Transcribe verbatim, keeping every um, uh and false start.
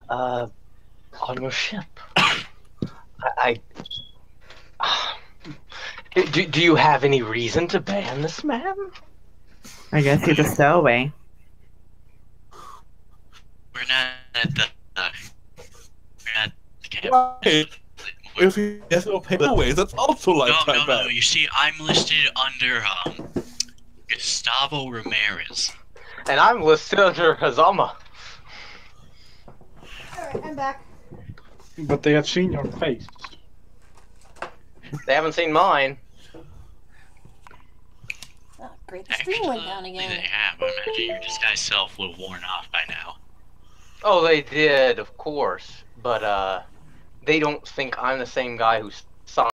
Uh, on your ship. I. I do, do you have any reason to ban this man? I guess he's a stowaway. We're not at the. Uh, we're not at the camp. Why? If he has no payaways, that's also No, lifetime no, no. ban. You see, I'm listed under um Gustavo Ramirez. And I'm listed under Hazama. Alright, I'm back. But they have seen your face. They haven't seen mine. Oh, great, the stream went down Actually, again. they have. I imagine your disguise self will have worn off by now. Oh, they did, of course. But, uh, they don't think I'm the same guy who